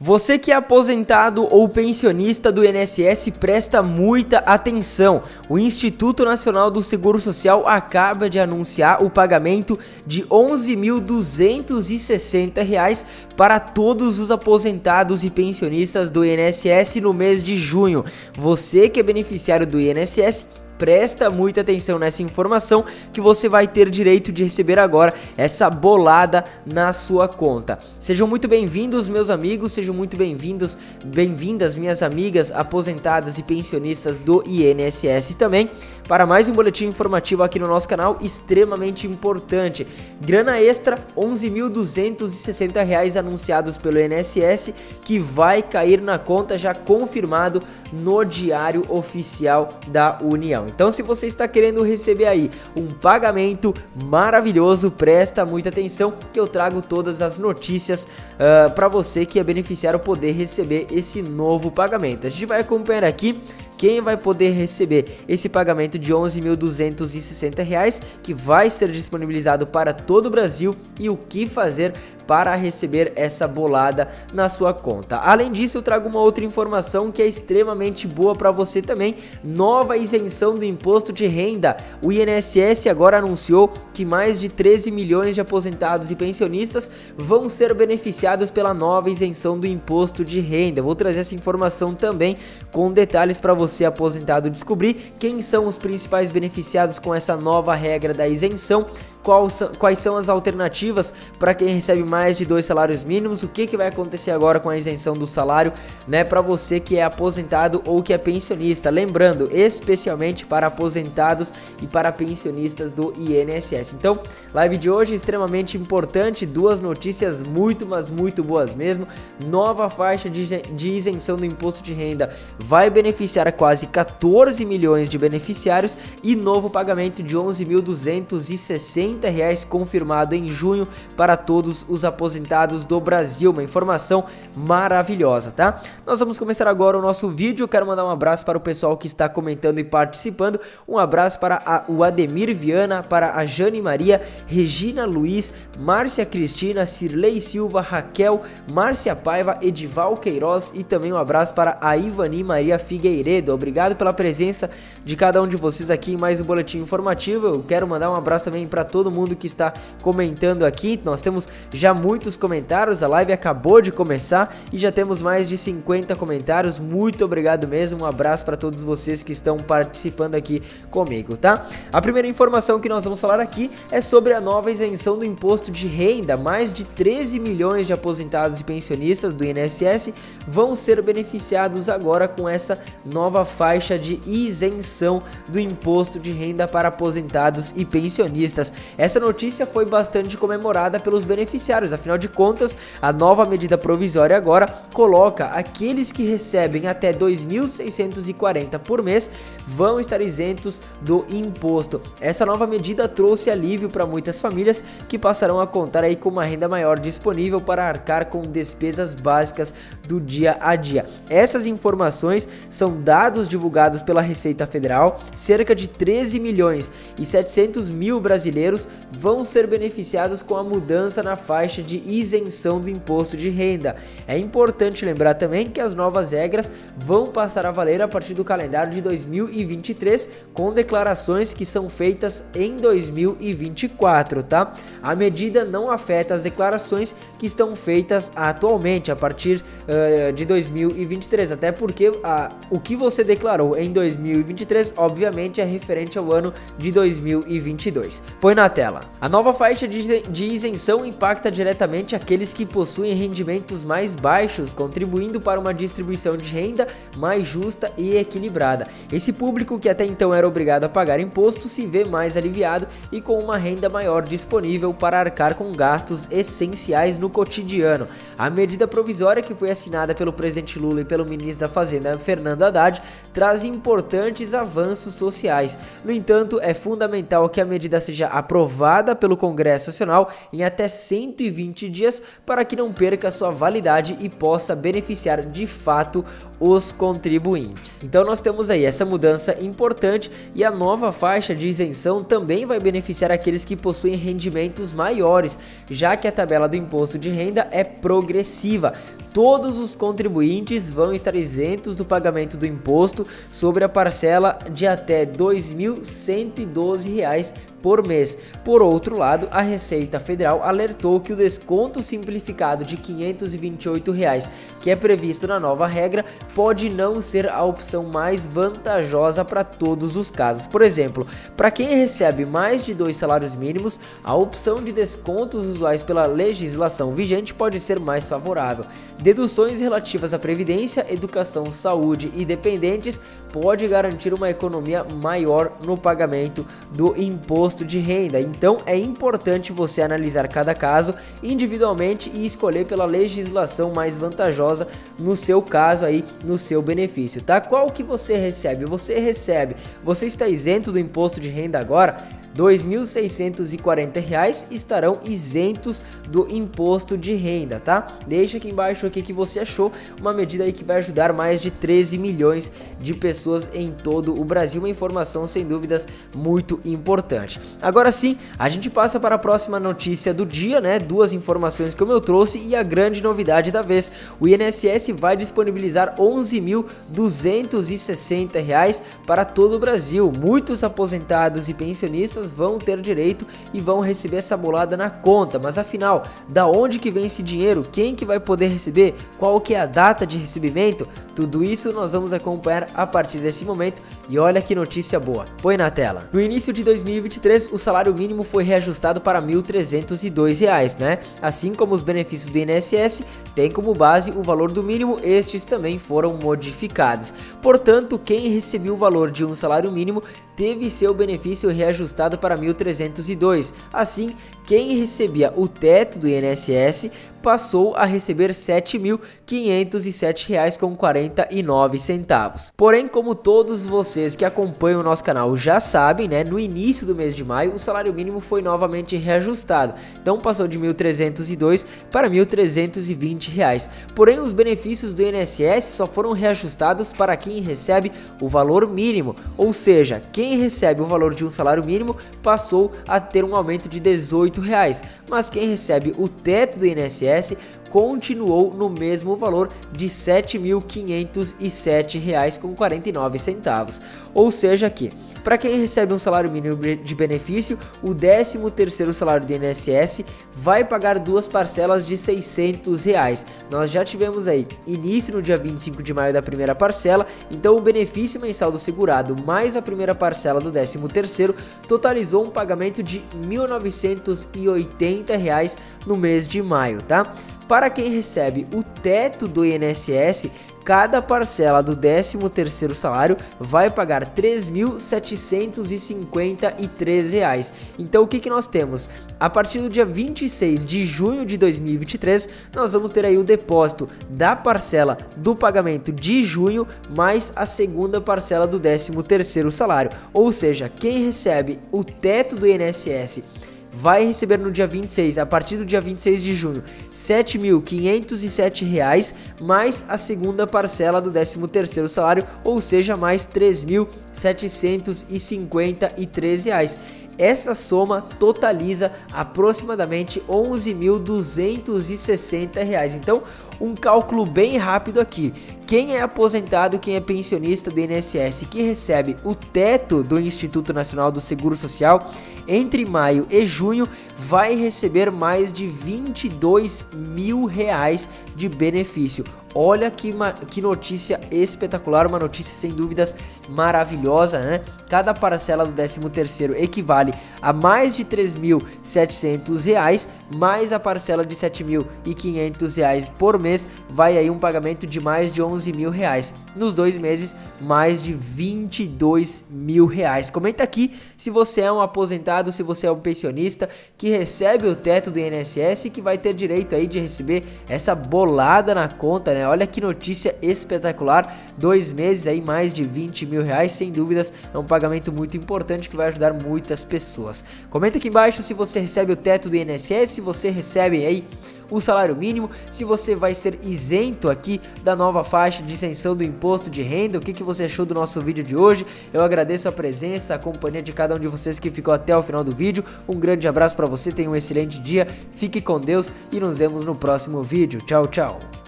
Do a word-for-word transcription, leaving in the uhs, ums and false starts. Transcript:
Você que é aposentado ou pensionista do I N S S, presta muita atenção. O Instituto Nacional do Seguro Social acaba de anunciar o pagamento de onze mil duzentos e sessenta reais para todos os aposentados e pensionistas do I N S S no mês de junho. Você que é beneficiário do I N S S, presta muita atenção nessa informação que você vai ter direito de receber agora essa bolada na sua conta. Sejam muito bem-vindos, meus amigos, sejam muito bem-vindos, bem-vindas minhas amigas aposentadas e pensionistas do I N S S também, para mais um boletim informativo aqui no nosso canal, extremamente importante. Grana extra, onze mil duzentos e sessenta reais anunciados pelo I N S S, que vai cair na conta, já confirmado no Diário Oficial da União. Então, se você está querendo receber aí um pagamento maravilhoso, presta muita atenção que eu trago todas as notícias uh, para você que é beneficiário poder receber esse novo pagamento. A gente vai acompanhar aqui quem vai poder receber esse pagamento de onze mil duzentos e sessenta reais, que vai ser disponibilizado para todo o Brasil, e o que fazer para receber essa bolada na sua conta. Além disso, eu trago uma outra informação que é extremamente boa para você também: nova isenção do imposto de renda. O I N S S agora anunciou que mais de treze milhões de aposentados e pensionistas vão ser beneficiados pela nova isenção do imposto de renda. Eu vou trazer essa informação também com detalhes para você Você aposentado descobrir quem são os principais beneficiados com essa nova regra da isenção, quais são, quais são as alternativas para quem recebe mais de dois salários mínimos, o que, que vai acontecer agora com a isenção do salário, né, para você que é aposentado ou que é pensionista. Lembrando, especialmente para aposentados e para pensionistas do I N S S. Então, live de hoje extremamente importante, duas notícias muito, mas muito boas mesmo. Nova faixa de, de isenção do imposto de renda vai beneficiar quase quatorze milhões de beneficiários, e novo pagamento de onze mil duzentos e sessenta reais confirmado em junho para todos os aposentados do Brasil. Uma informação maravilhosa, tá? Nós vamos começar agora o nosso vídeo. Eu quero mandar um abraço para o pessoal que está comentando e participando. Um abraço para a, o Ademir Viana, para a Jane Maria, Regina Luiz, Márcia Cristina, Cirlei Silva, Raquel, Márcia Paiva, Edival Queiroz, e também um abraço para a Ivani Maria Figueiredo. Obrigado pela presença de cada um de vocês aqui em mais um boletim informativo. Eu quero mandar um abraço também para todo mundo que está comentando aqui. Nós temos já muitos comentários, a live acabou de começar e já temos mais de cinquenta comentários. Muito obrigado mesmo, um abraço para todos vocês que estão participando aqui comigo, tá? A primeira informação que nós vamos falar aqui é sobre a nova isenção do imposto de renda. Mais de treze milhões de aposentados e pensionistas do I N S S vão ser beneficiados agora com essa nova faixa de isenção do imposto de renda para aposentados e pensionistas. Essa notícia foi bastante comemorada pelos beneficiários, afinal de contas, a nova medida provisória agora coloca aqueles que recebem até dois mil seiscentos e quarenta por mês vão estar isentos do imposto. Essa nova medida trouxe alívio para muitas famílias que passarão a contar aí com uma renda maior disponível para arcar com despesas básicas do dia a dia. Essas informações são dados divulgados pela Receita Federal. Cerca de treze milhões e setecentos mil brasileiros vão ser beneficiados com a mudança na faixa de isenção do imposto de renda. É importante lembrar também que as novas regras vão passar a valer a partir do calendário de dois mil e vinte e três, com declarações que são feitas em dois mil e vinte e quatro, tá? A medida não afeta as declarações que estão feitas atualmente a partir uh, de dois mil e vinte e três, até porque uh, o que você declarou em dois mil e vinte e três obviamente é referente ao ano de dois mil e vinte e dois. Põe na tela. A nova faixa de isenção impacta diretamente aqueles que possuem rendimentos mais baixos, contribuindo para uma distribuição de renda mais justa e equilibrada. Esse público, que até então era obrigado a pagar imposto, se vê mais aliviado e com uma renda maior disponível para arcar com gastos essenciais no cotidiano. A medida provisória, que foi assinada pelo presidente Lula e pelo ministro da Fazenda, Fernando Haddad, traz importantes avanços sociais. No entanto, é fundamental que a medida seja aprovada pelo Congresso Nacional em até cento e vinte dias para que não perca sua validade e possa beneficiar de fato os contribuintes. Então nós temos aí essa mudança importante e a nova faixa de isenção também vai beneficiar aqueles que possuem rendimentos maiores, já que a tabela do imposto de renda é progressiva. Todos os contribuintes vão estar isentos do pagamento do imposto sobre a parcela de até dois mil cento e doze reais por mês. Por outro lado, a Receita Federal alertou que o desconto simplificado de quinhentos e vinte e oito reais, que é previsto na nova regra, pode não ser a opção mais vantajosa para todos os casos. Por exemplo, para quem recebe mais de dois salários mínimos, a opção de descontos usuais pela legislação vigente pode ser mais favorável. Deduções relativas à previdência, educação, saúde e dependentes pode garantir uma economia maior no pagamento do imposto de renda. Então é importante você analisar cada caso individualmente e escolher pela legislação mais vantajosa no seu caso aí, no seu benefício, tá? Qual que você recebe? Você recebe, você está isento do imposto de renda agora? dois mil seiscentos e quarenta reais estarão isentos do imposto de renda, tá? Deixa aqui embaixo o que que você achou, uma medida aí que vai ajudar mais de treze milhões de pessoas em todo o Brasil, uma informação sem dúvidas muito importante. Agora sim, a gente passa para a próxima notícia do dia, né? Duas informações como eu trouxe e a grande novidade da vez, o I N S S vai disponibilizar onze mil duzentos e sessenta reais para todo o Brasil. Muitos aposentados e pensionistas vão ter direito e vão receber essa bolada na conta, mas afinal, da onde que vem esse dinheiro? Quem que vai poder receber? Qual que é a data de recebimento? Tudo isso nós vamos acompanhar a partir desse momento e olha que notícia boa. Põe na tela. No início de dois mil e vinte e três, o salário mínimo foi reajustado para mil trezentos e dois reais, né? Assim como os benefícios do I N S S têm como base o valor do mínimo, estes também foram modificados. Portanto, quem recebeu o valor de um salário mínimo teve seu benefício reajustado para mil trezentos e dois. Assim, quem recebia o teto do I N S S passou a receber sete mil quinhentos e sete reais com quarenta e nove centavos. Porém, como todos vocês que acompanham o nosso canal já sabem, né, no início do mês de maio o salário mínimo foi novamente reajustado. Então passou de mil trezentos e dois para mil trezentos e vinte reais. Porém, os benefícios do I N S S só foram reajustados para quem recebe o valor mínimo, ou seja, quem recebe o valor de um salário mínimo passou a ter um aumento de dezoito reais, mas quem recebe o teto do I N S S continuou no mesmo valor de sete mil quinhentos e sete reais com quarenta e nove centavos. Ou seja que, para quem recebe um salário mínimo de benefício, o décimo terceiro salário do I N S S vai pagar duas parcelas de seiscentos reais. Nós já tivemos aí início no dia vinte e cinco de maio da primeira parcela, então o benefício mensal do segurado mais a primeira parcela do décimo terceiro totalizou um pagamento de mil novecentos e oitenta reais no mês de maio, tá? Para quem recebe o teto do I N S S, cada parcela do décimo terceiro salário vai pagar três mil setecentos e cinquenta e três reais. Então o que que nós temos? A partir do dia vinte e seis de junho de dois mil e vinte e três, nós vamos ter aí o depósito da parcela do pagamento de junho mais a segunda parcela do décimo terceiro salário. Ou seja, quem recebe o teto do I N S S vai receber no dia vinte e seis, a partir do dia vinte e seis de junho, sete mil quinhentos e sete reais mais a segunda parcela do décimo terceiro salário, ou seja, mais três mil setecentos e cinquenta e três reais. Essa soma totaliza aproximadamente onze mil duzentos e sessenta reais. Então, um cálculo bem rápido aqui. Quem é aposentado, quem é pensionista do I N S S que recebe o teto do Instituto Nacional do Seguro Social entre maio e junho vai receber mais de vinte e dois mil reais de benefício. Olha que, que notícia espetacular, uma notícia sem dúvidas maravilhosa, né? Cada parcela do décimo terceiro equivale a mais de três mil e setecentos reais, mais a parcela de sete mil e quinhentos reais por mês, vai aí um pagamento de mais de onze mil reais. Nos dois meses, mais de vinte e dois mil reais. Comenta aqui se você é um aposentado, se você é um pensionista que recebe o teto do I N S S e que vai ter direito aí de receber essa bolada na conta, né? Olha que notícia espetacular, dois meses aí, mais de vinte mil reais, sem dúvidas é um pagamento muito importante que vai ajudar muitas pessoas. Comenta aqui embaixo se você recebe o teto do I N S S, se você recebe aí o salário mínimo, se você vai ser isento aqui da nova faixa de isenção do imposto de renda. O que, que você achou do nosso vídeo de hoje? Eu agradeço a presença, a companhia de cada um de vocês que ficou até o final do vídeo. Um grande abraço para você, tenha um excelente dia, fique com Deus e nos vemos no próximo vídeo. Tchau, tchau!